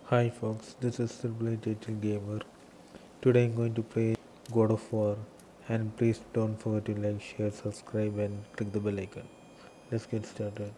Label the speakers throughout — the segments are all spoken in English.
Speaker 1: Hi folks, this is Simply Digital Gamer. Today I'm going to play God of War, and please don't forget to like, share, subscribe and click the bell icon. Let's get started.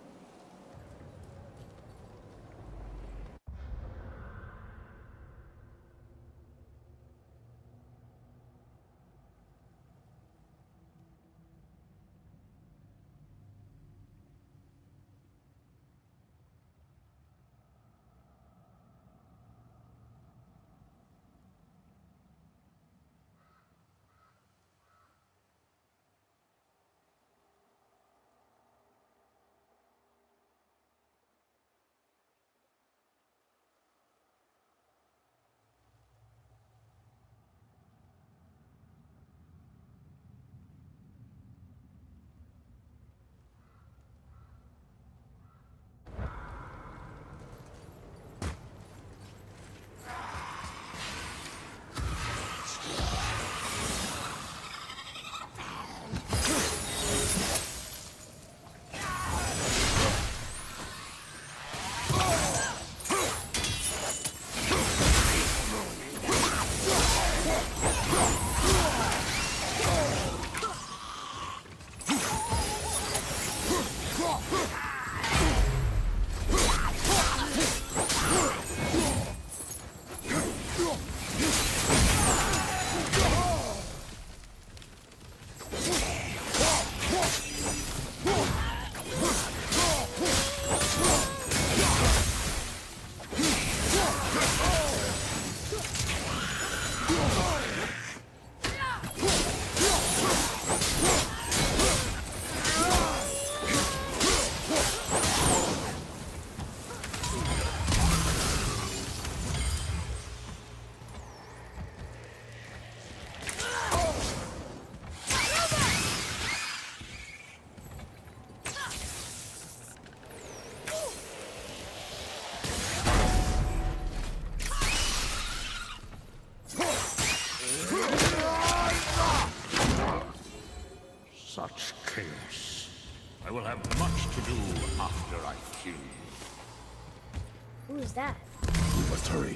Speaker 2: Such chaos. I will have much to do after I kill you.
Speaker 3: Who is that?
Speaker 2: We must hurry.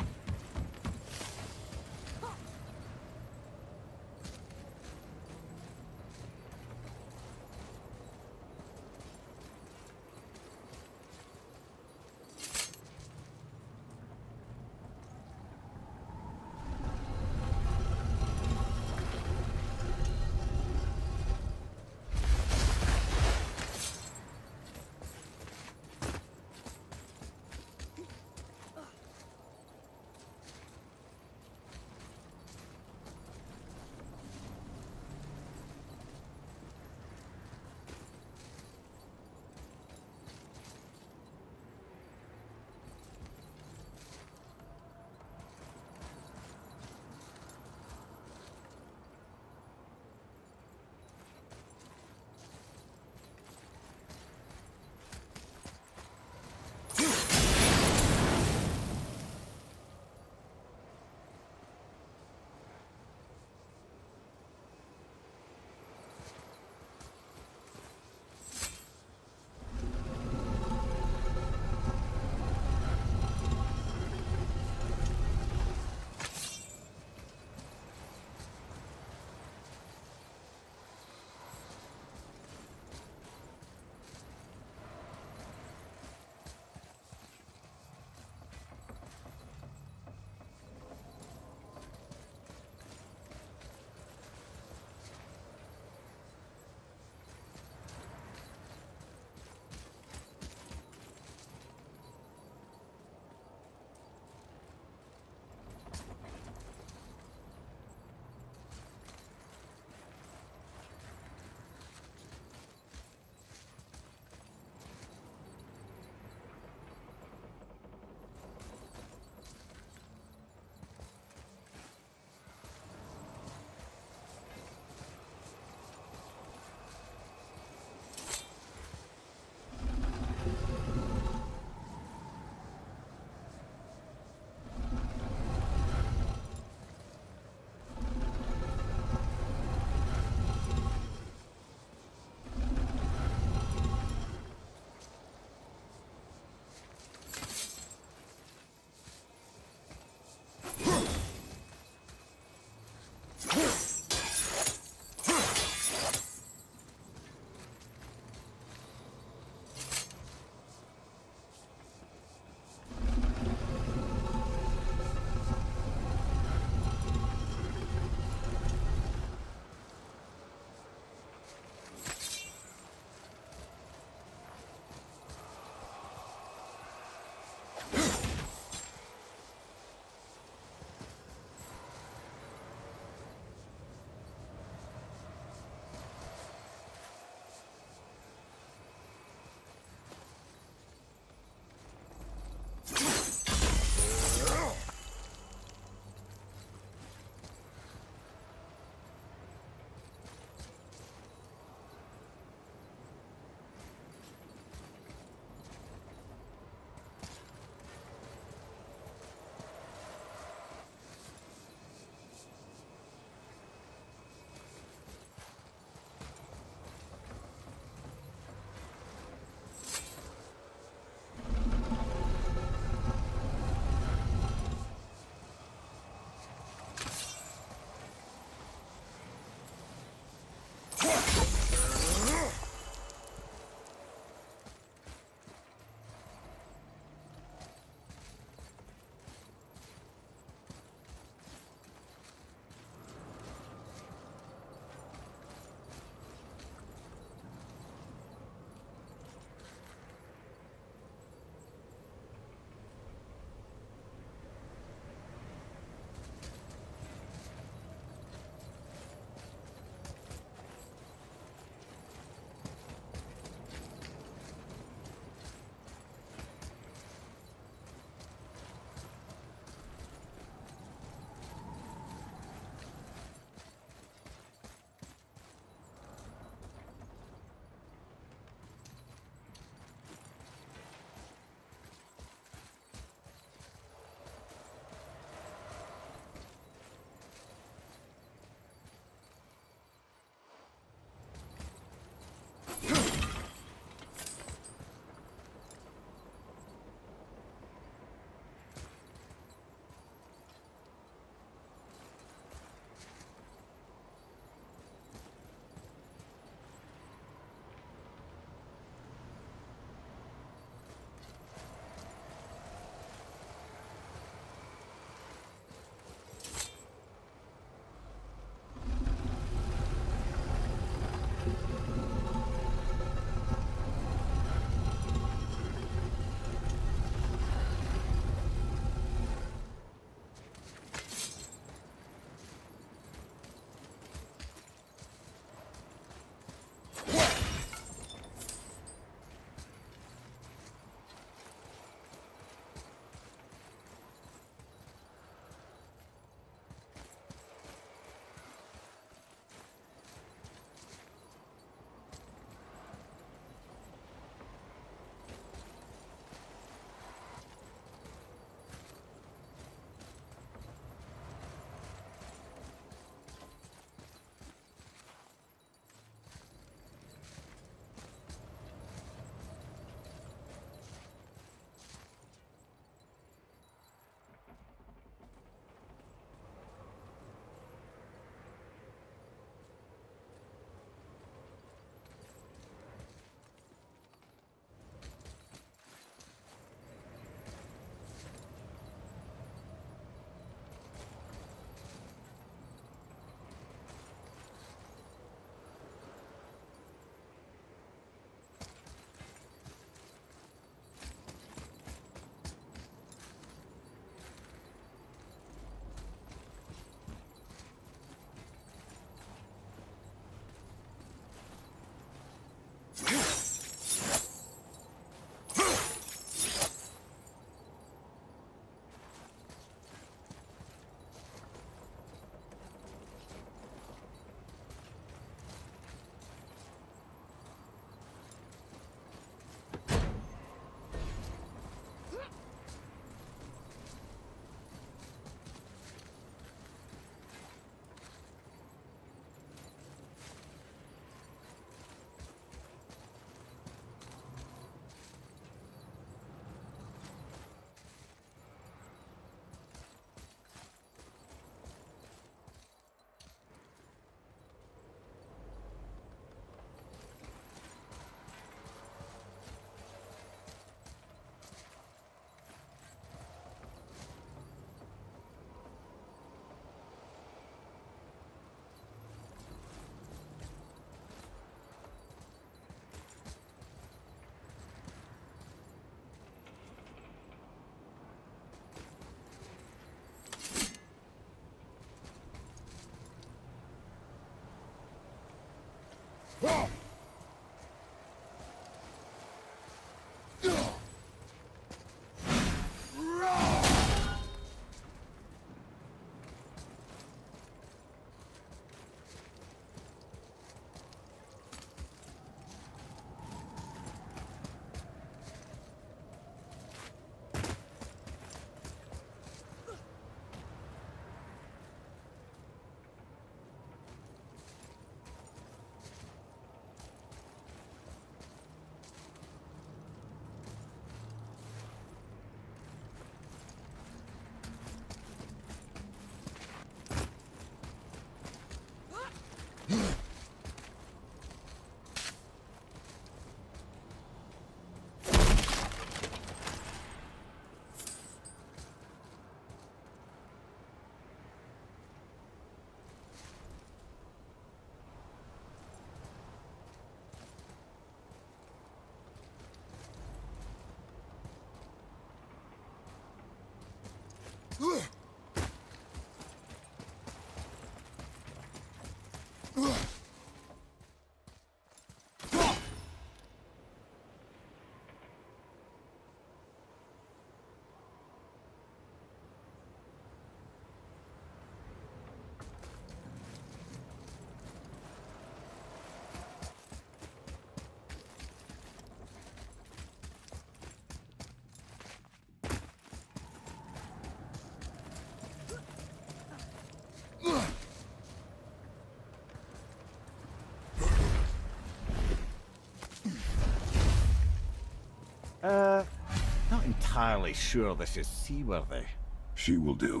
Speaker 4: Not entirely sure this is seaworthy.
Speaker 5: She will do.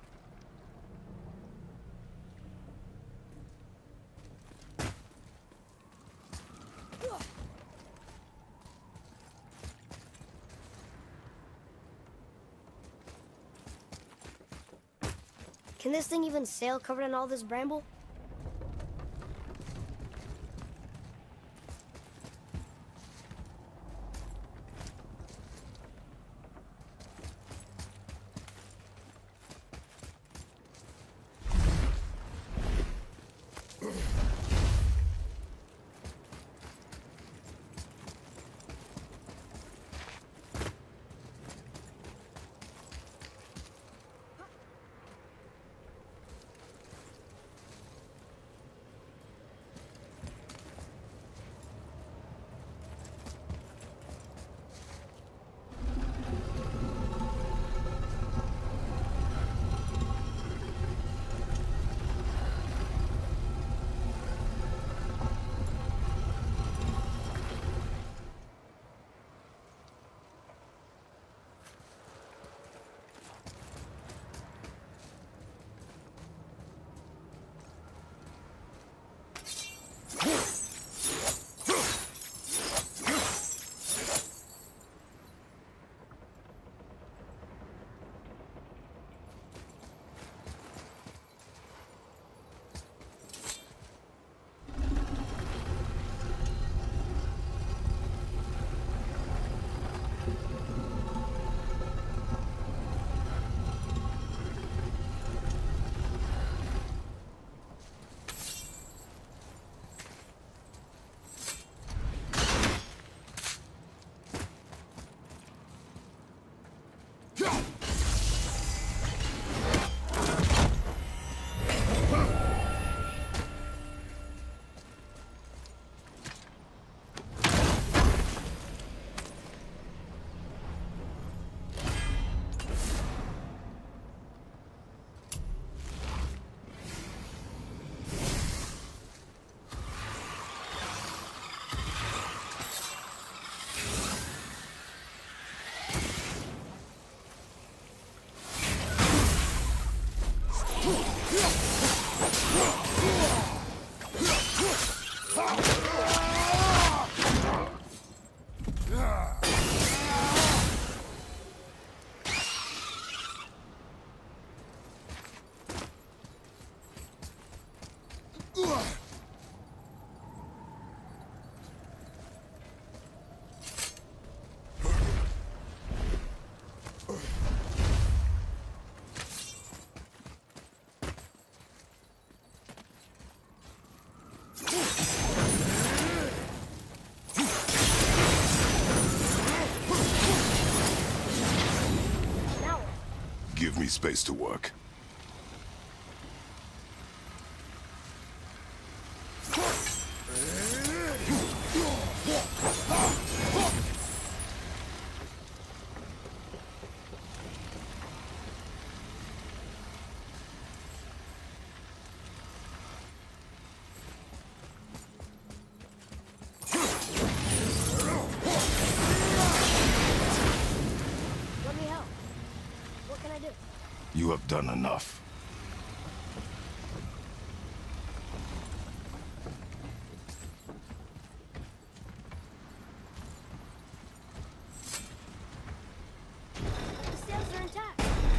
Speaker 3: Can this thing even sail covered in all this bramble?
Speaker 5: Give me space to work.
Speaker 3: Let me help. What can I do?
Speaker 5: You have done enough.
Speaker 3: The sails are intact.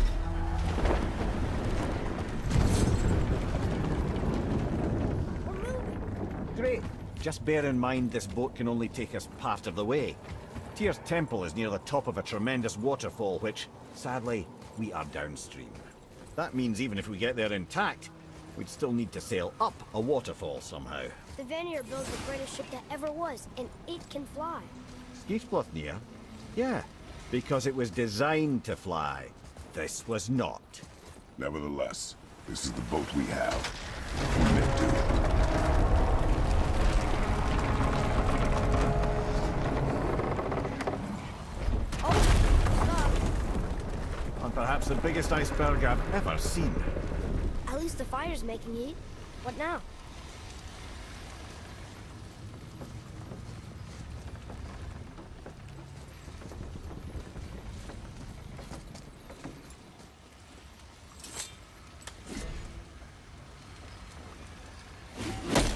Speaker 3: We're moving.
Speaker 4: Great. Just bear in mind this boat can only take us part of the way. Tyr's temple is near the top of a tremendous waterfall, which, sadly, we are downstream. That means even if we get there intact, we'd still need to sail up a waterfall somehow.
Speaker 3: The Vanir built the greatest ship that ever was, and it can fly.
Speaker 4: Skifsblothnir? Yeah, because it was designed to fly. This was not.
Speaker 5: Nevertheless, this is the boat we have. We may do it.
Speaker 4: And perhaps the biggest iceberg I've ever seen.
Speaker 3: At least the fire's making heat. What now?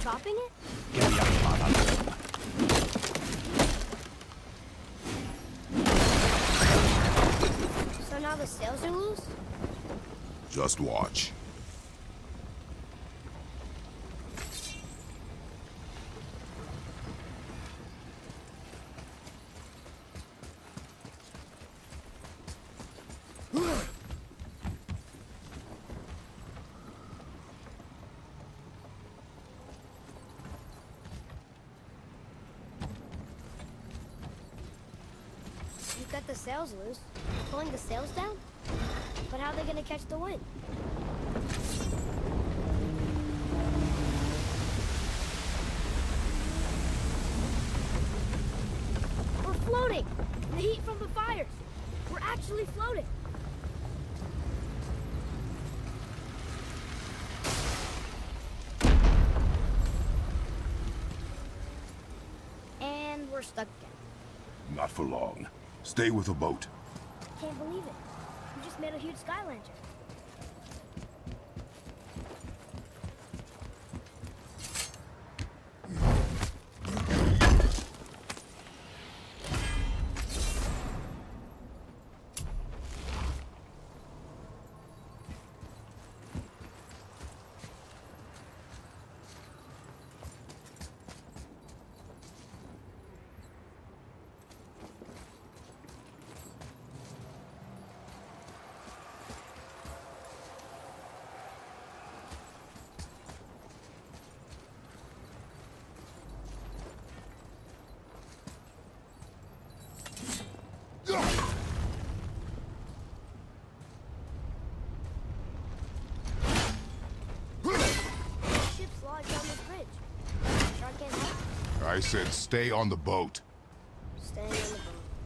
Speaker 3: topping it? So now the sails are loose?
Speaker 5: Just watch.
Speaker 3: You got the sails loose. Pulling the sails down? But how are they gonna catch the wind? We're floating! The heat from the fires! We're actually floating! And we're stuck again.
Speaker 5: Not for long. Stay with the boat.
Speaker 3: Can't believe it. We just made a huge sky lantern. Ship's lodged on this bridge. Shark can't help.
Speaker 5: I said stay on the boat.
Speaker 3: Staying on the boat.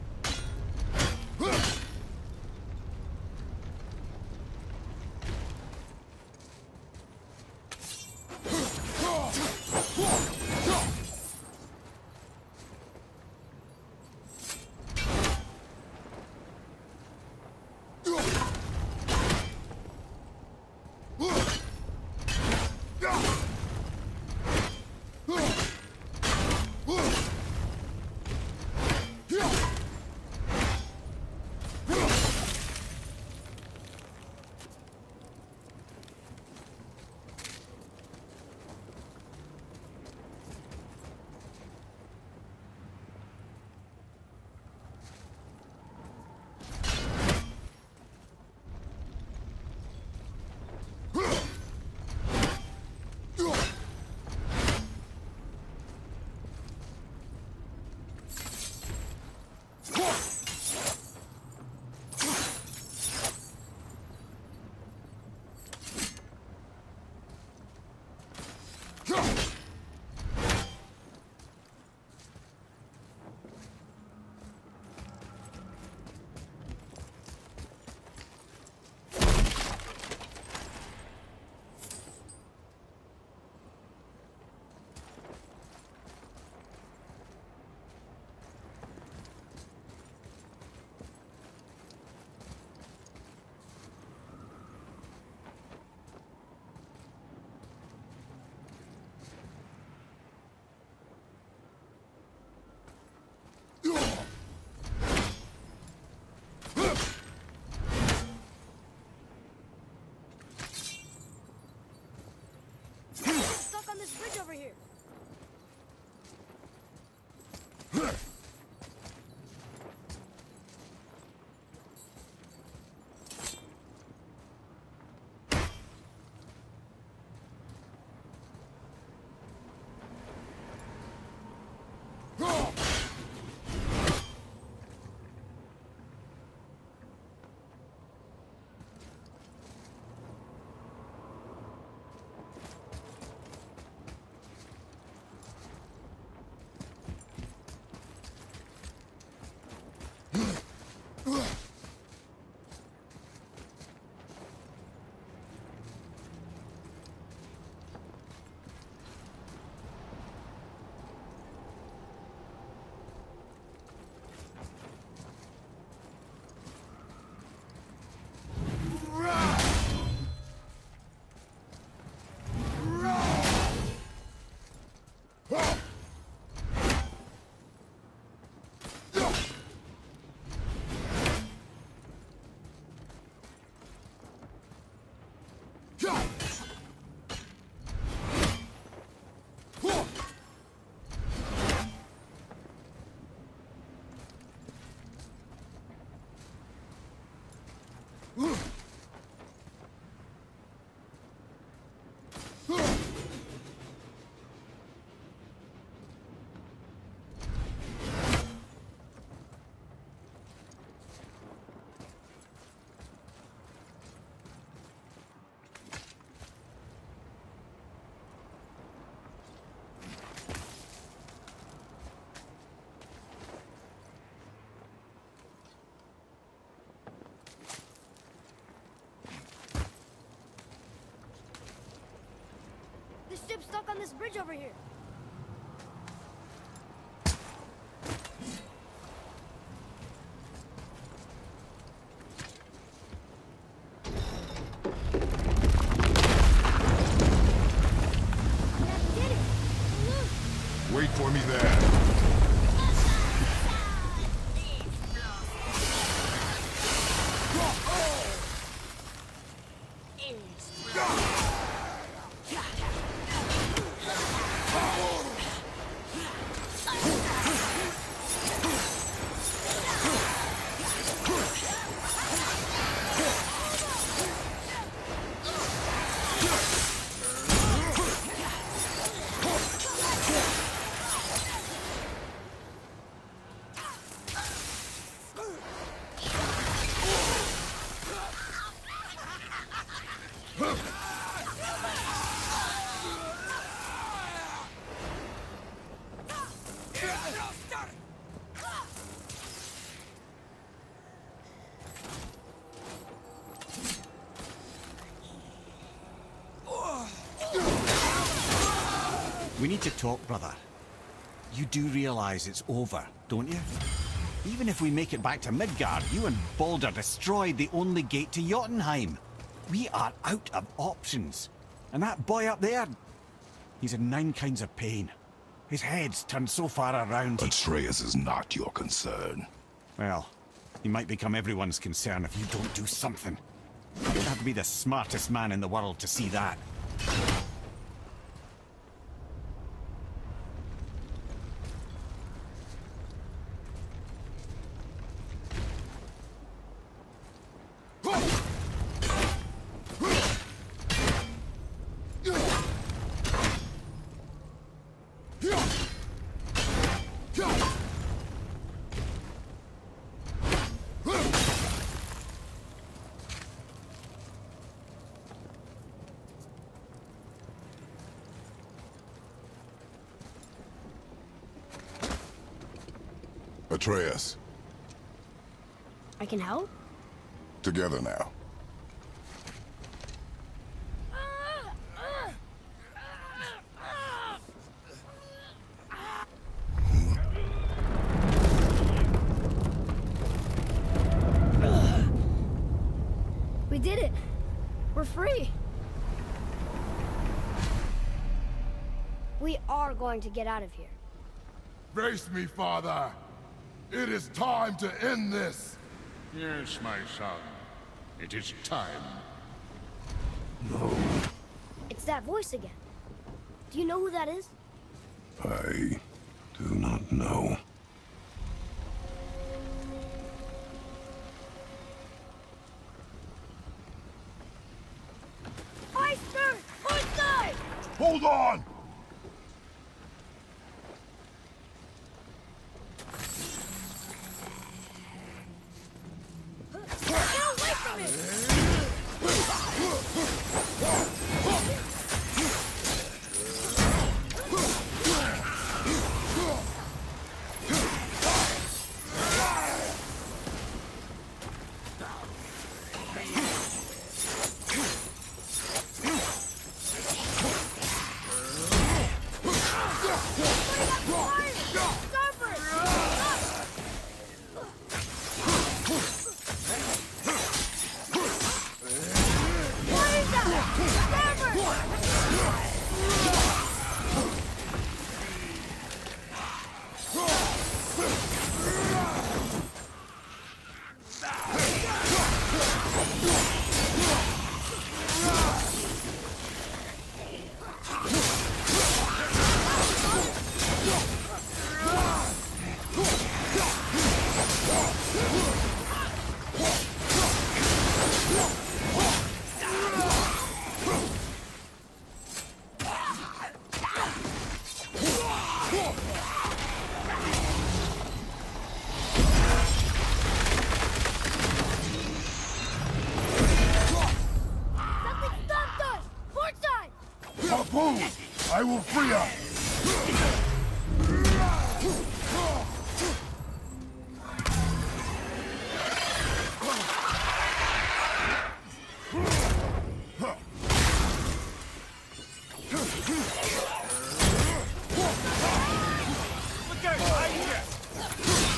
Speaker 3: Stuck on this bridge over here. The ship's stuck on this bridge over here. That did it! Look!
Speaker 5: Wait for me there.
Speaker 4: We need to talk, brother. You do realize it's over, don't you? Even if we make it back to Midgard, you and Baldur destroyed the only gate to Jotunheim. We are out of options. And that boy up there, he's in 9 kinds of pain. His head's turned so far around.
Speaker 5: Atreus is not your concern.
Speaker 4: Well, he might become everyone's concern if you don't do something. You don't have to be the smartest man in the world to see that.
Speaker 5: Atreus,
Speaker 3: I can help?
Speaker 5: together now.
Speaker 3: We did it! We're free! We are going to get out of here.
Speaker 5: Face me, father. It is time to end this.
Speaker 2: Yes, my son. It is time.
Speaker 3: It's that voice again. Do you know who that is?
Speaker 5: I do not know.
Speaker 3: Iceberg! Outside!
Speaker 5: Hold on!
Speaker 3: Get away from it! Something stopped us! Port side!
Speaker 5: Harpoon! I will free us!
Speaker 4: Look out! Behind you!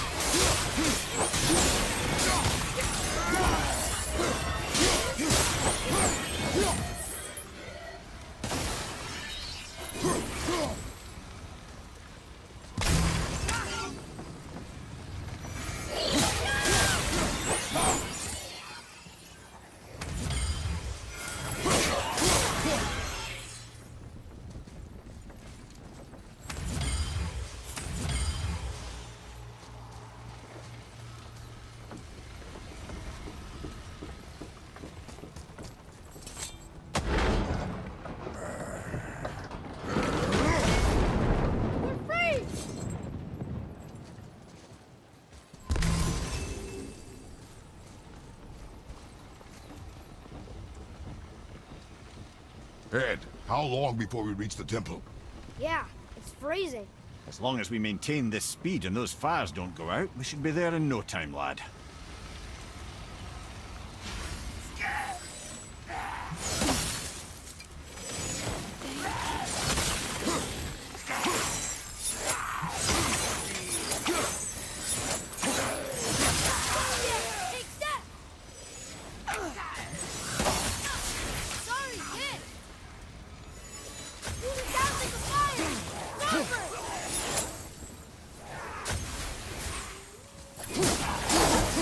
Speaker 3: We're free!
Speaker 5: Ed, how long before we reach the temple?
Speaker 3: Yeah, it's freezing.
Speaker 4: As long as we maintain this speed and those fires don't go out, we should be there in no time, lad.
Speaker 3: Take that! Sorry, kid! You were down like a fire! Robert!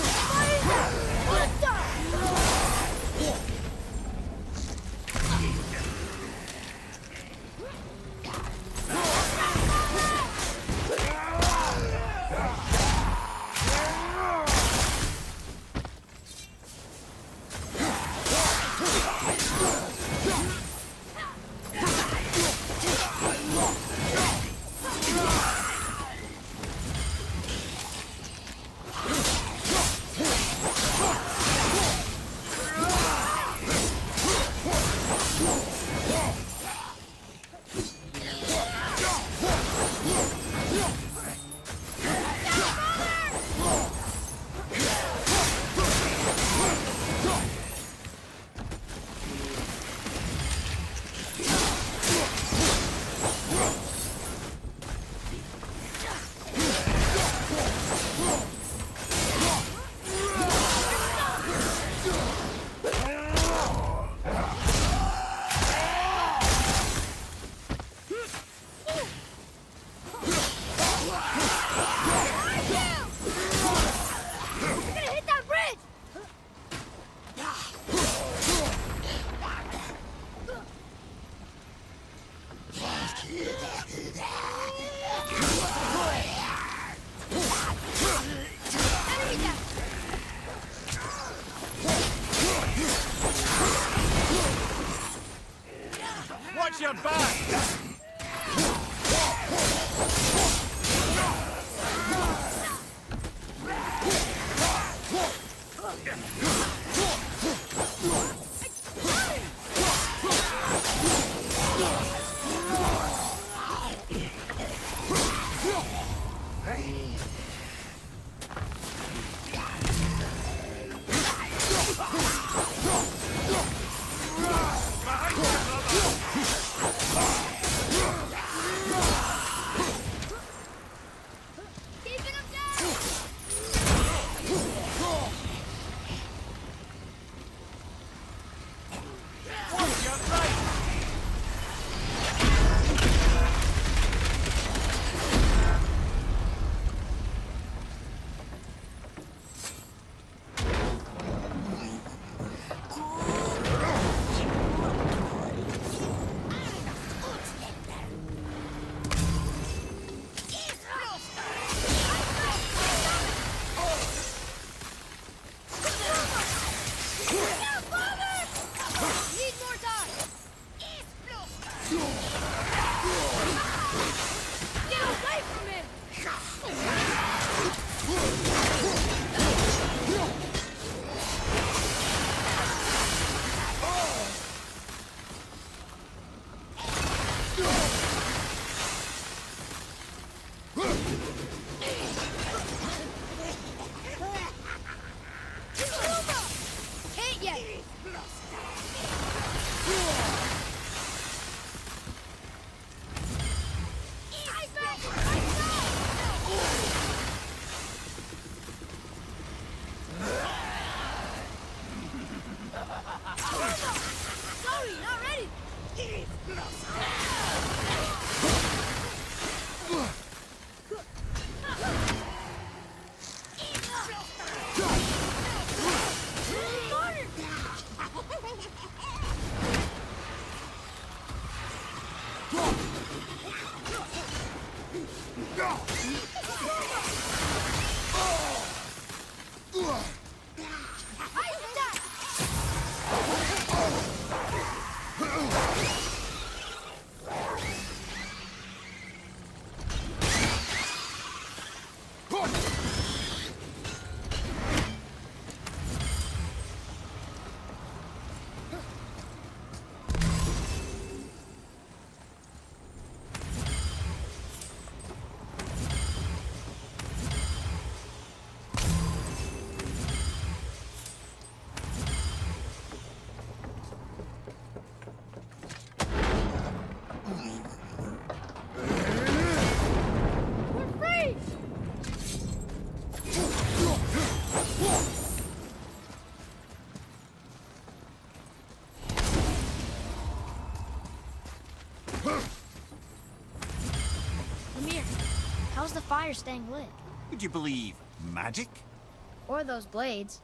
Speaker 3: How's the fire staying lit?
Speaker 4: Would you believe magic?
Speaker 3: Or those blades?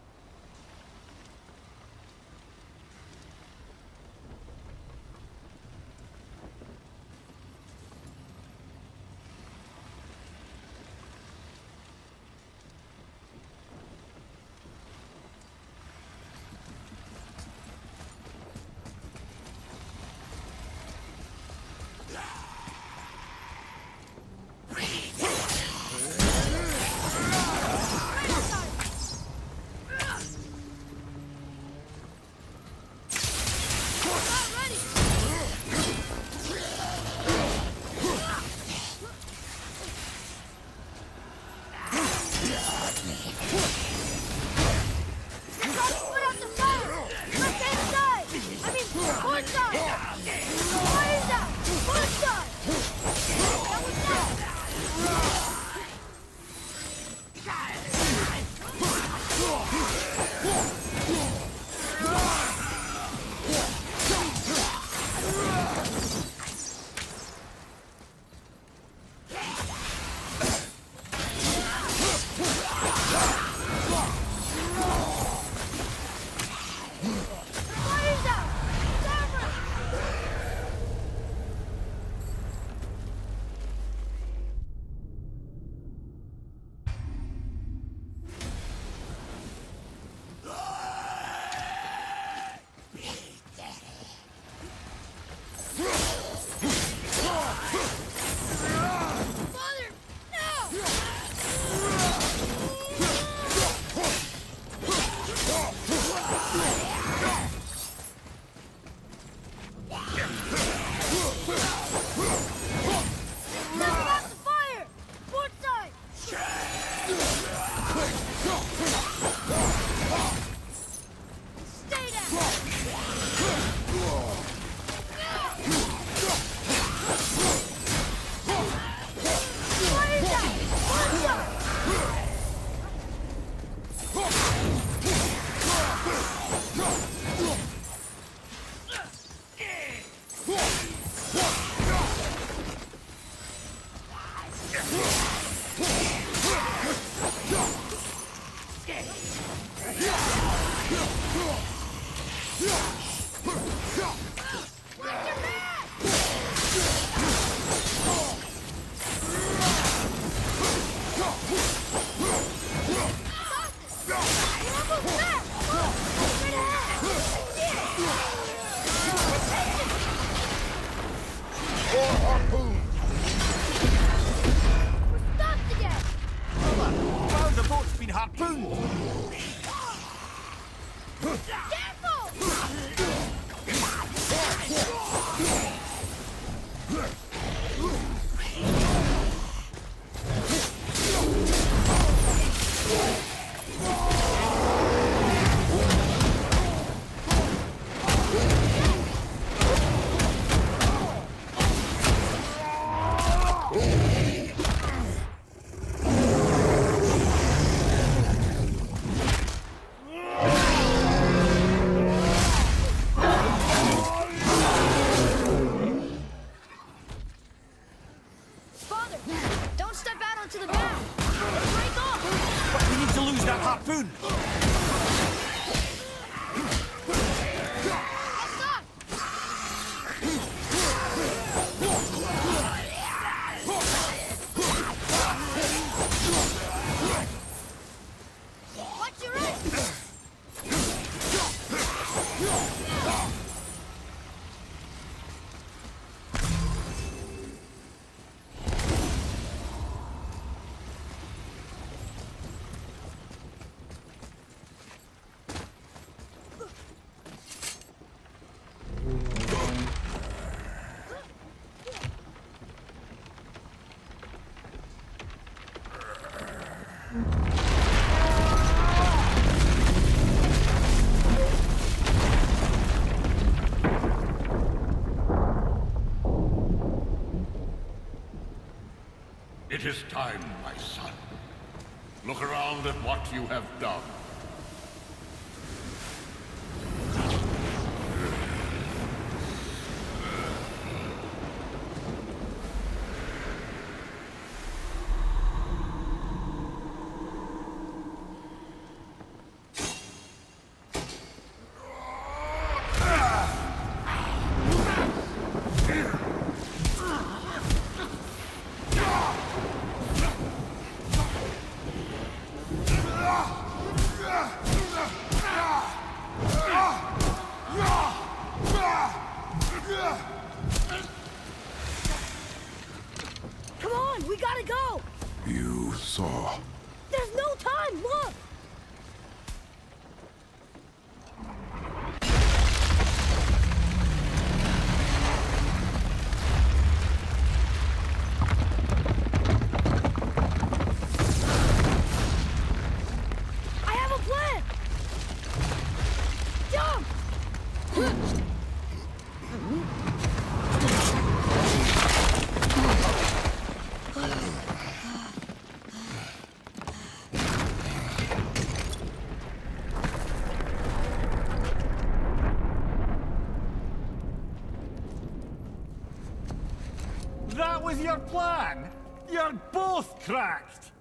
Speaker 2: It is time, my son. Look around at what you have done.
Speaker 3: Come on, we gotta go!
Speaker 5: You saw.
Speaker 3: There's no time, look! I have a plan! Jump!
Speaker 4: That was your plan? You're both cracked!